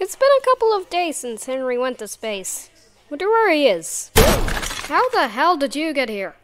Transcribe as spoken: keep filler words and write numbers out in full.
It's been a couple of days since Henry went to space. Wonder where he is. How the hell did you get here?